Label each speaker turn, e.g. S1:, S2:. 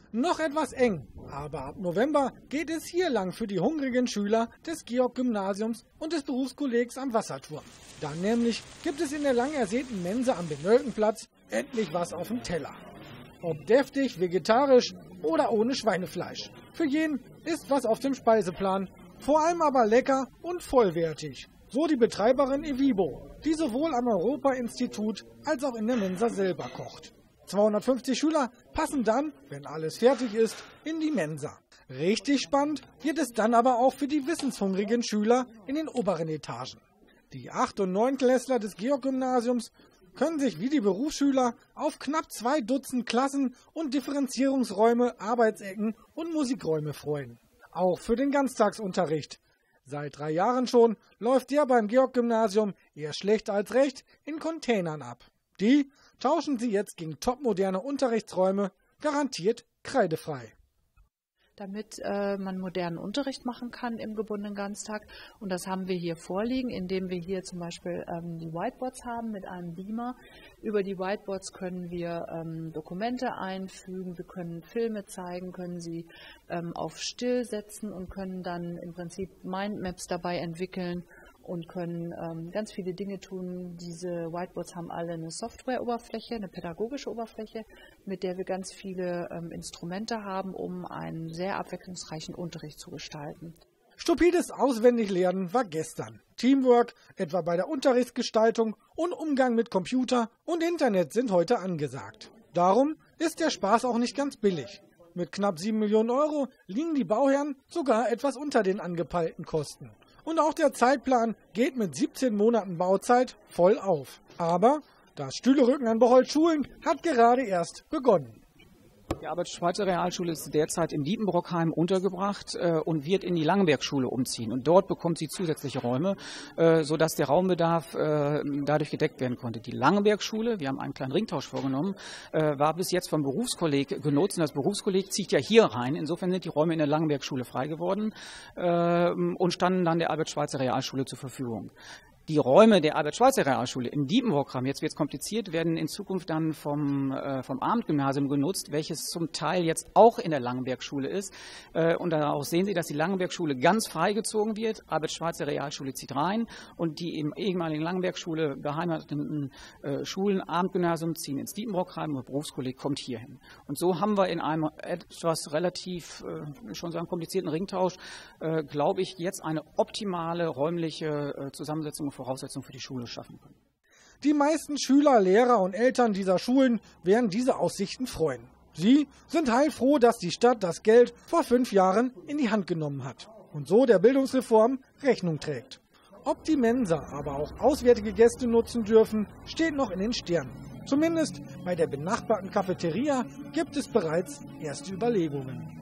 S1: noch etwas eng. Aber ab November geht es hier lang für die hungrigen Schüler des Georg-Gymnasiums und des Berufskollegs am Wasserturm. Dann nämlich gibt es in der lang ersehnten Mensa am Benölkenplatz endlich was auf dem Teller. Ob deftig, vegetarisch oder ohne Schweinefleisch. Für jeden ist was auf dem Speiseplan. Vor allem aber lecker und vollwertig. So die Betreiberin Evibo, die sowohl am Europa-Institut als auch in der Mensa selber kocht. 250 Schüler passen dann, wenn alles fertig ist, in die Mensa. Richtig spannend wird es dann aber auch für die wissenshungrigen Schüler in den oberen Etagen. Die 8- und 9-Klässler des Georg-Gymnasiums können sich wie die Berufsschüler auf knapp 2 Dutzend Klassen- und Differenzierungsräume, Arbeitsecken und Musikräume freuen. Auch für den Ganztagsunterricht. Seit 3 Jahren schon läuft der beim Georg-Gymnasium eher schlecht als recht in Containern ab. Die tauschen sie jetzt gegen topmoderne Unterrichtsräume, garantiert kreidefrei.
S2: Damit man modernen Unterricht machen kann im gebundenen Ganztag. Und das haben wir hier vorliegen, indem wir hier zum Beispiel die Whiteboards haben mit einem Beamer. Über die Whiteboards können wir Dokumente einfügen, wir können Filme zeigen, können sie auf Still setzen und können dann im Prinzip Mindmaps dabei entwickeln und können ganz viele Dinge tun. Diese Whiteboards haben alle eine Software-Oberfläche, eine pädagogische Oberfläche, mit der wir ganz viele Instrumente haben, um einen sehr abwechslungsreichen Unterricht zu gestalten.
S1: Stupides Auswendiglernen war gestern. Teamwork, etwa bei der Unterrichtsgestaltung und Umgang mit Computer und Internet sind heute angesagt. Darum ist der Spaß auch nicht ganz billig. Mit knapp 7 Millionen Euro liegen die Bauherren sogar etwas unter den angepeilten Kosten. Und auch der Zeitplan geht mit 17 Monaten Bauzeit voll auf. Aber das Stühlerücken an Bocholt Schulen hat gerade erst begonnen.
S3: Die Albert-Schweitzer Realschule ist derzeit in Diepenbrockheim untergebracht und wird in die Langenberg-Schule umziehen. Und dort bekommt sie zusätzliche Räume, sodass der Raumbedarf dadurch gedeckt werden konnte. Die Langenberg-Schule, wir haben einen kleinen Ringtausch vorgenommen, war bis jetzt vom Berufskolleg genutzt. Und das Berufskolleg zieht ja hier rein. Insofern sind die Räume in der Langenberg-Schule frei geworden und standen dann der Albert-Schweitzer Realschule zur Verfügung. Die Räume der Albert-Schweitzer Realschule in Diepenbrockheim, jetzt wird es kompliziert, werden in Zukunft dann vom Abendgymnasium genutzt, welches zum Teil jetzt auch in der Langenberg-Schule ist. Und daraus sehen Sie, dass die Langenberg-Schule ganz freigezogen wird. Albert-Schweitzer Realschule zieht rein und die im ehemaligen Langenberg-Schule beheimateten Schulen, Abendgymnasium ziehen ins Diepenbrockheim und Berufskolleg kommt hierhin. Und so haben wir in einem etwas relativ, schon sagen, komplizierten Ringtausch, glaube ich, jetzt eine optimale räumliche Zusammensetzung Voraussetzungen für die Schule schaffen können.
S1: Die meisten Schüler, Lehrer und Eltern dieser Schulen werden diese Aussichten freuen. Sie sind heilfroh, dass die Stadt das Geld vor 5 Jahren in die Hand genommen hat und so der Bildungsreform Rechnung trägt. Ob die Mensa aber auch auswärtige Gäste nutzen dürfen, steht noch in den Sternen. Zumindest bei der benachbarten Cafeteria gibt es bereits erste Überlegungen.